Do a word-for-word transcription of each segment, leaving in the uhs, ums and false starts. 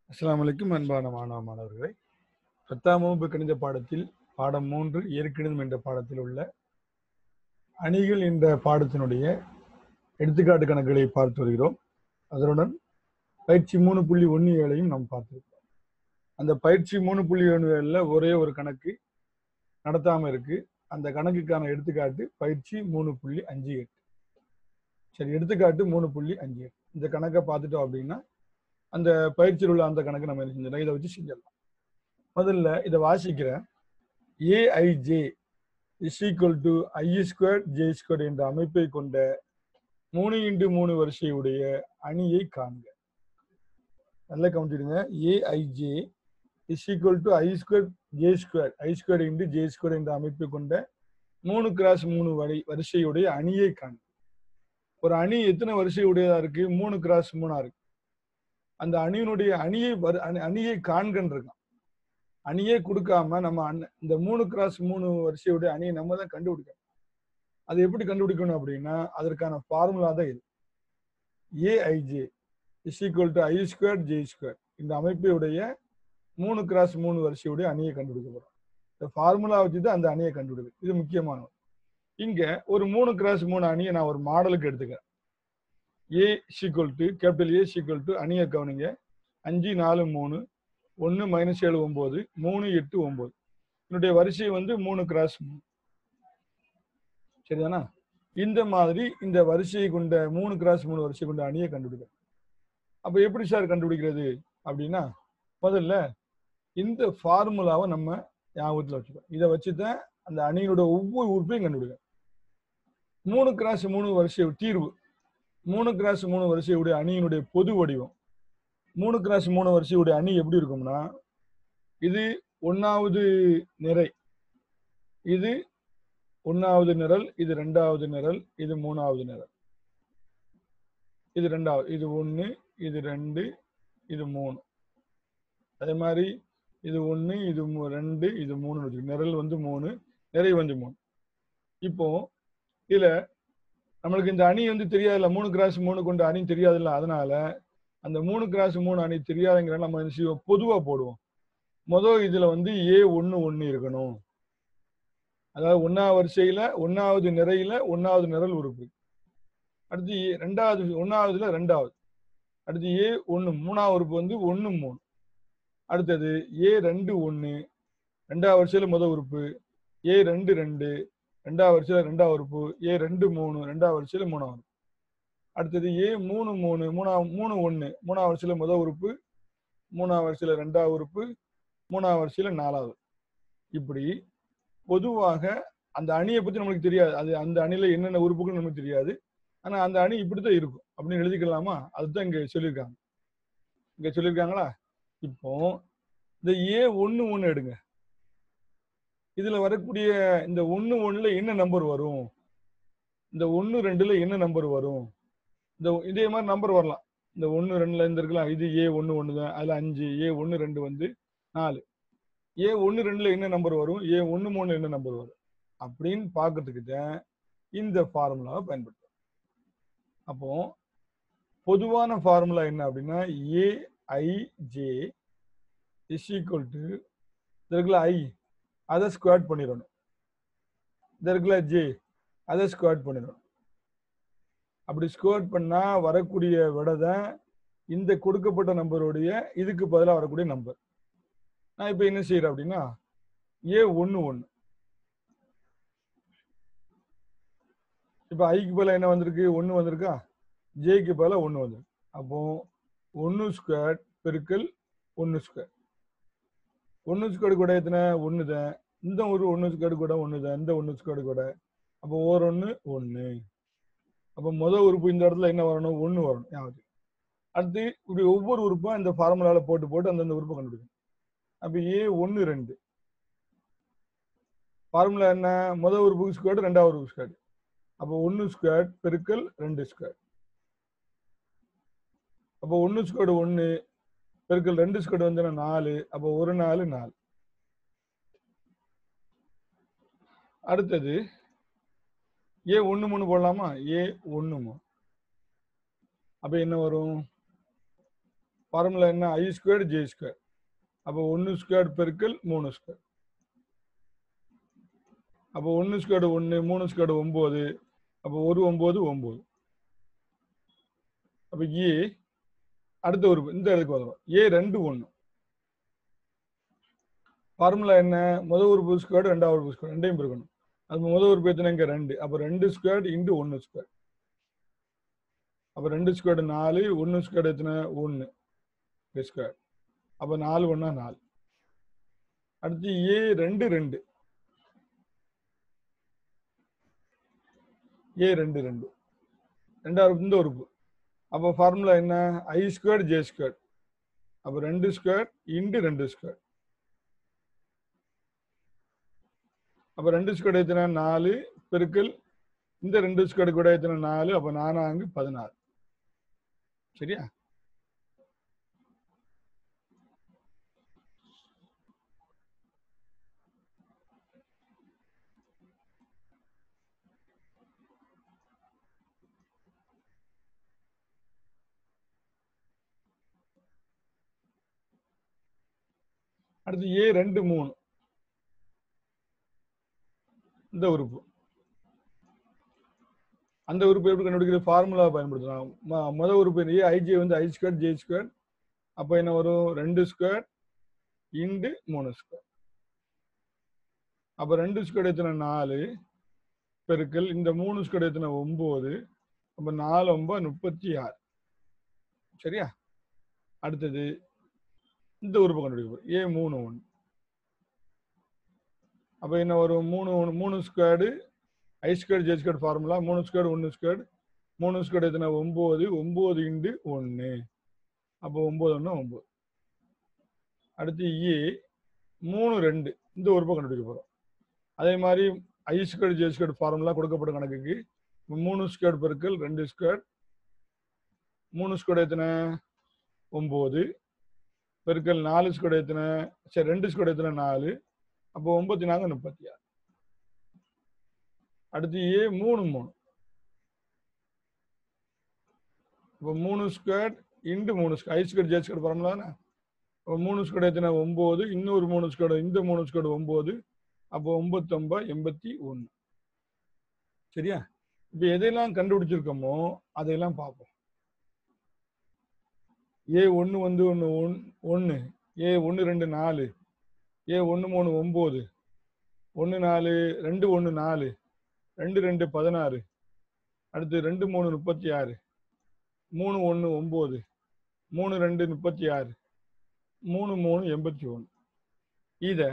அஸ்ஸலாமு அலைக்கும் அன்பான மாணவ மாணவர்களே, பத்தாம் வகுப்பு கணித பாடத்தில் பாடம் மூன்று இயற்கணிதம் என்ற பாடத்தில் உள்ள அணிகள் என்ற பாடத்தினுடைய எடுத்துக்காட்டு கணக்குகளை பார்த்து வருகிறோம். அதனுடன் பயிற்சி மூணு புள்ளி ஒன்று ஏழையும் நாம் பார்த்திருக்கிறோம். அந்த பயிற்சி மூணு புள்ளி ஒன்று ஏழுல ஒரே ஒரு கணக்கு நடத்தாம இருக்கு. அந்த கணக்குக்கான எடுத்துக்காட்டு பயிற்சி மூணு புள்ளி அஞ்சு எட்டு. சரி, எடுத்துக்காட்டு மூணு புள்ளி அஞ்சு எட்டு. இந்த கணக்கை பார்த்துட்டோம் அப்படின்னா அந்த பயிற்சியில் உள்ள அந்த கணக்கு நம்ம என்ன செஞ்சிடலாம், இதை வச்சு செஞ்சிடலாம். முதல்ல இதை வாசிக்கிறேன். A I J is equal to I square J square என்ற அமைப்பை கொண்ட மூணு இன்டு மூணு வரிசையுடைய அணியை காண்க. நல்லா கவனிச்சிடுங்க. A I J is equal to I square J square I square into J square என்ற அமைப்பை கொண்ட மூணு கிராஸ் மூணு வரி வரிசையுடைய அணியை காண்க. ஒரு அணி எத்தனை வரிசையுடையதா இருக்கு? மூணு கிராஸ் மூணா இருக்கு. அந்த அணியினுடைய அணியை அணியை காண்கன்னு இருக்கான். அணியே கொடுக்காம நம்ம இந்த மூணு கிராஸ் மூணு வரிசையுடைய அணியை நம்ம தான் கண்டுபிடிக்கணும். அது எப்படி கண்டுபிடிக்கணும் அப்படின்னா அதற்கான ஃபார்முலா தான் இது. A I J is equal to I square J square இந்த அமைப்பையுடைய மூணு கிராஸ் மூணு வரிசையுடைய அணியை கண்டுபிடிக்க போறோம். இந்த ஃபார்முலா வச்சு தான் அந்த அணியை கண்டுபிடிக்கும். இது முக்கியமானது. இங்க ஒரு மூணு கிராஸ் மூணு அணியை நான் ஒரு மாடலுக்கு எடுத்துக்கிறேன். A is equal to capital A is equal to அணியை கவனிங்க. அஞ்சு நாலு மூணு ஒன்று மைனஸ் ஏழு ஒன்பது மூணு எட்டு ஒன்பது. என்னுடைய வரிசை வந்து மூணு கிராஸ் மூணு. சரிதானா? இந்த மாதிரி இந்த வரிசையை கொண்ட மூணு கிராஸ் மூணு வரிசை கொண்ட அணியை கண்டுபிடிக்கிறேன். அப்ப எப்படி சார் கண்டுபிடிக்கிறது அப்படின்னா முதல்ல இந்த ஃபார்முலாவை நம்ம ஞாபகத்தில் வச்சுக்கோம். இதை வச்சுதான் அந்த அணியோட ஒவ்வொரு உறுப்பையும் கண்டுபிடிக்கிறேன். மூணு கிராஸ் மூணு வரிசை தீர்வு. மூணு கிராஸ் மூணு வரிசையுடைய அணியினுடைய பொது வடிவம். மூணு கிராஸ் மூணு வரிசையுடைய அணி எப்படி இருக்கும்னா இது ஒன்னாவது நிறை, இது ஒன்னாவது நிரல், இது ரெண்டாவது நிரல், இது மூணாவது நிரல், இது ரெண்டாவது, இது ஒன்று, இது ரெண்டு, இது மூணு. அதே மாதிரி இது ஒன்று, இது ரெண்டு, இது மூணு. நிரல் வந்து மூணு, நிறை வந்து மூணு. இப்போ இதுல நம்மளுக்கு இந்த அணி வந்து தெரியாதுல்ல, மூணு கிராஸ் மூணு கொண்ட அணி தெரியாதுல்ல. அதனால அந்த மூணு கிராஸ் மூணு அணி தெரியாதுங்கிற நம்ம பொதுவா போடுவோம். முதல் இதுல வந்து ஏ ஒன்னு ஒன்னு இருக்கணும். அதாவது ஒன்னாவது வரிசையில ஒன்னாவது நிறையில ஒன்னாவது நிரல் உறுப்பு. அடுத்து ரெண்டாவது ஒன்னாவதுல ரெண்டாவது. அடுத்து ஏ ஒன்னு மூணாவது உறுப்பு வந்து ஒன்னு மூணு. அடுத்தது ஏ ரெண்டு ஒன்னு ரெண்டாவது வரிசையில முதல் உறுப்பு. ஏ ரெண்டு ரெண்டு ரெண்டாவது வரிசையில ரெண்டாவது உறுப்பு. ஏ ரெண்டு மூணு ரெண்டாவது வரிசையில மூணாவது. அடுத்தது ஏ மூணு மூணு மூணாவது மூணு ஒன்னு மூணாவது வரிசையில முதல் உறுப்பு. மூணாவது வரிசையில ரெண்டாவது உறுப்பு. மூணாவது வரிசையில நாலாவது. இப்படி பொதுவாக அந்த அணியை பத்தி நம்மளுக்கு தெரியாது. அது அந்த அணியில என்னென்ன உறுப்புகள் நமக்கு தெரியாது. ஆனா அந்த அணி இப்படித்தான் இருக்கும் அப்படின்னு எழுதிக்கலாமா? அதுதான் இங்க சொல்லியிருக்காங்க. இங்க சொல்லியிருக்காங்களா? இப்போ இந்த ஏ ஒன்னு ஒன்னு எடுங்க. இதுல வரக்கூடிய இந்த ஒன்னு ஒண்ணுல என்ன நம்பர் வரும்? இந்த ஒன்னு ரெண்டுல என்ன நம்பர் வரும்? இந்த இதே மாதிரி நம்பர் வரலாம். இந்த ஒன்னு ரெண்டுல இருந்து இருக்கலாம். இது ஏ ஒன்னு ஒன்னு தான். அதுல அஞ்சு. ஏ ஒன்னு ரெண்டு வந்து நாலு. ஏ ஒன்னு ரெண்டுல என்ன நம்பர் வரும்? ஏ ஒன்னு மூணுல என்ன நம்பர் வரும் அப்படின்னு பாக்கிறதுக்கு தான் இந்த ஃபார்முலாவை பயன்படுத்தும். அப்போ பொதுவான ஃபார்முலா என்ன அப்படின்னா ஏஐஜே இஸ் ஈக்குவல் டு இதுல ஐ அதை ஸ்கொயர் பண்ணிடணும். இதுல ஜே அதை ஸ்கொயர் பண்ணிடணும். அப்படி ஸ்கொயர் பண்ணா வரக்கூடிய விட தான் இந்த கொடுக்கப்பட்ட நம்பருடைய இதுக்கு பதிலாக வரக்கூடிய நம்பர். நான் இப்ப என்ன செய்யறேன் அப்படின்னா ஏ ஒன்னு ஒன்னு. இப்ப ஐக்கு பதிலாக என்ன வந்திருக்கு? ஒன்னு வந்திருக்கா? ஜேக்கு பதிலாக ஒன்னு வந்திருக்கு. அப்போ ஒன்னு ஸ்கொயர் பெருக்கல் ஒன்னு ஸ்கொயர். ஒன்னு ஸ்கொயர் கூட எத்தனை? ஒன்னு தான். இந்த ஒரு ஒன்னு ஸ்கொயர் கூட ஒன்னு தான். இந்த ஒன்னு ஸ்கொயர் கூட அப்போ ஓர் ஒன்னு ஒன்னு. அப்போ முதல் உறுப்பு இந்த இடத்துல என்ன வரணும்? ஒன்னு வரணும். யாவது. அடுத்து இப்படி ஒவ்வொரு உறுப்பும் இந்த ஃபார்முலால போட்டு போட்டு அந்தந்த உறுப்பை கண்டுபிடிக்கணும். அப்ப ஏ ஒன்னு ரெண்டு. ஃபார்முலா என்ன? முதல் உறுப்புக்கு ஸ்கொயர், ரெண்டாவது உறுப்பு ஸ்கொயர். அப்போ ஒன்னு ஸ்கொயர் பெருக்கல் ரெண்டு ஸ்கொயர். அப்போ ஒன்னு ஸ்கொயர் ஒன்னு பெருக்கல் ரெண்டு ஸ்கொயர் வந்து நாலு. அப்போ ஒரு நாலு நாலு. அடுத்தது ஏ ஒன்னு மூணு போடலாமா? ஏ ஒன்னு மூணு. அப்ப என்ன வரும்? ஃபார்முலா என்ன? I square J square. அப்போ ஒன்று ஸ்கொயர் பெருக்கல் மூணு ஸ்கொயர். அப்போ ஒன்று ஸ்கொயர் ஒன்று, மூணு ஸ்கொயர் ஒன்பது. அப்போ ஒரு ஒன்பது ஒன்பது. அப்போ ஏ அடுத்த உறுப்பு இந்த இடத்துக்கு வந்துடும். ஏ ரெண்டு ஒன்று. ஃபார்முலா என்ன? முதல் உறுப்பு ஸ்கொயர், ரெண்டாவது உறுப்பு ஸ்கொயர் ரெண்டையும் பெருக்கணும். அது முதல் உறுப்பு எத்தனை? இங்கே ரெண்டு. அப்போ ரெண்டு ஸ்கொயர் இன்டு ஒன்று ஸ்கொயர். அப்போ ரெண்டு ஸ்கொயர் நாலு, ஒன்று ஸ்கொயர் எத்தனை? ஒன்று ஸ்கொயர். அப்போ நாலு ஒன்றா நாலு. அடுத்து ஏ ரெண்டு ரெண்டு. ஏ ரெண்டு ரெண்டு ரெண்டாவது இந்த உறுப்பு. அப்போ ஃபார்முலா என்ன? I square J square. அப்போ ரெண்டு ஸ்கொயர் இன்டு ரெண்டு ஸ்கொயர். அப்போ ரெண்டு ஸ்கொயர் எத்தனை? நாலு பெருக்கல் இந்த ரெண்டு ஸ்கொயர் கூட எத்தனை? நாலு. அப்போ நானாங்கு பதினாறு. சரியா? அடுத்து ஏ ரெண்டு மூணு இந்த உறுப்பு. அந்த உறுப்பு எப்படி கண்டுபிடிக்கிறது? ஃபார்முலா பயன்படுத்தலாம். முதல் உறுப்பு ஏ ஐஜே வந்து ஐ ஸ்கொயர் ஜே ஸ்கொயர். அப்போ என்ன வரும்? ரெண்டு ஸ்கொயர் இன்டு மூணு ஸ்கொயர். அப்போ ரெண்டு ஸ்கொயர் எத்தனை? நாலு பெருக்கல் இந்த மூணு ஸ்கொயர் எத்தனை? ஒன்பது. அப்போ நாலு ஒன்பது முப்பத்தி ஆறு. சரியா? அடுத்தது இந்த உறுப்பு கண்டுபிடிக்க ஏ மூணு ஒன்று. அப்போ என்ன வரும்? மூணு ஒன்று மூணு squared I square J square formula. மூணு ஸ்கொயர் ஒன்று ஸ்கொயர். மூணு ஸ்கொயர் எத்தனை? ஒன்பது. ஒன்பது இன்டு ஒன்று. அப்போ ஒன்பது ஒன்று ஒன்பது. அடுத்து ஏ மூணு ரெண்டு இந்த உறுப்பை கண்டுபிடிக்க போகிறோம். அதே மாதிரி I square J square formula கொடுக்கப்பட்ட கணக்குக்கு மூணு ஸ்கொயர் பெருக்கல் ரெண்டு ஸ்கொயர். மூணு ஸ்கொயர் எத்தனை? ஒன்பது பெருக்கல் நாலு ஸ்கொயர் எத்தனை? சரி ரெண்டு ஸ்கொயர் எத்தனை? நாலு. அப்போ ஒன்பத்தி நான்கு முப்பத்தி ஆறு. அடுத்து ஏ மூணு மூணு. இப்போ மூணு ஸ்கொயர் இன்டு மூணு square I square J square ஃபார்முலாண்ணா. அப்போ மூணு ஸ்கொயர் எத்தனை? ஒன்பது. இன்னொரு மூணு ஸ்கொயர் இந்த மூணு ஸ்கொயர் ஒன்பது. அப்போ ஒன்பத்தொன்பது எண்பத்தி ஒன்று. சரியா? இப்போ எதையெல்லாம் கண்டுபிடிச்சிருக்கோமோ அதையெல்லாம் பார்ப்போம். ஏ ஒன்று வந்து ஒன்று ஒன் ஒன்று. ஏ ஒன்று ரெண்டு நாலு. ஏ ஒன்று மூணு ஒம்பது. ஒன்று நாலு ரெண்டு ஒன்று நாலு. ரெண்டு ரெண்டு பதினாறு. அடுத்து ரெண்டு மூணு முப்பத்தி ஆறு. மூணு ஒன்று ஒம்பது. மூணு ரெண்டு முப்பத்தி ஆறு. மூணு மூணு எண்பத்தி ஒன்று. இதை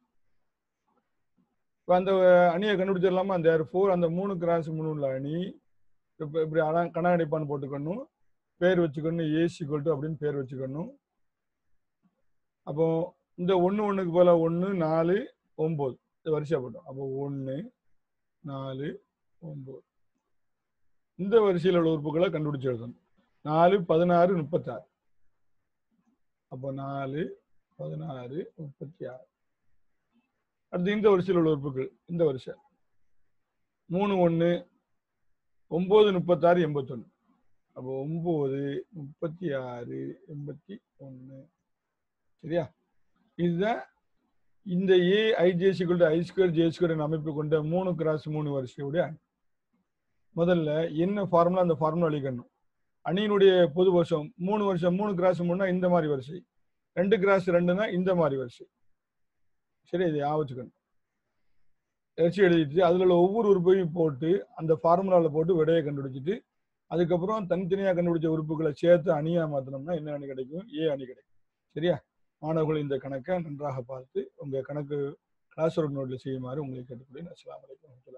அந்த அணியை கண்டுபிடிச்சிடலாமா? அந்த ஃபோர் அந்த மூணு கிராஸ் மூணு உள்ள அணி இப்போ இப்படி அதான் கண்ணாடிப்பான்னு போட்டுக்கணும். பேர் வச்சுக்கணும் ஏசி கொல்ட்டு அப்படின்னு பேர் வச்சுக்கணும். அப்போ இந்த ஒன்று ஒன்றுக்கு போல ஒன்று நாலு ஒம்பது வரிசையாக போட்டோம். அப்போ ஒன்று நாலு ஒம்பது இந்த வரிசையில் உள்ள உறுப்புகளை கண்டுபிடிச்சு எழுதணும். நாலு பதினாறு முப்பத்தாறு. அப்போ நாலு பதினாறு முப்பத்தி ஆறு. அடுத்து இந்த வரிசையில் உள்ள உறுப்புகள் இந்த வரிசை மூணு ஒன்று ஒம்பது முப்பத்தாறு எண்பத்தொன்று. அப்போ ஒம்பது முப்பத்தி ஆறு எண்பத்தி ஒன்று. சரியா? இதுதான் இந்த ஏ ஐஜேசி கொண்டு ஐ ஸ்கொயர் ஜே ஸ்கொயர் அமைப்பு கொண்ட மூணு கிராஸ் மூணு வரிசையுடைய முதல்ல என்ன ஃபார்முலா அந்த ஃபார்முலா அளிக்கணும். அணியினுடைய பொது வருஷம் மூணு வருஷம் மூணு கிராஸ் மூணுனா இந்த மாதிரி வரிசை. ரெண்டு கிராஸ் ரெண்டுனா இந்த மாதிரி வரிசை. சரி, இதை ஆவச்சுக்கணும். வரிசை எழுதிட்டு அதில் உள்ள ஒவ்வொரு உறுப்பையும் போட்டு அந்த ஃபார்முலாவில் போட்டு விடையை கண்டுபிடிச்சிட்டு அதுக்கப்புறம் தனித்தனியாக கண்டுபிடிச்ச உறுப்புகளை சேர்த்து அணியாக மாற்றினோம்னா என்ன அணி கிடைக்கும்? ஏ அணி கிடைக்கும். சரியா? மாணவர்கள் இந்த கணக்கை நன்றாக பார்த்து உங்கள் கணக்கு கிளாஸ் ஒர்க் நோட்டில் செய்யுமாறு உங்களை கேட்டுக்கொள்கிறேன். அஸ்ஸலாமு அலைக்கும்.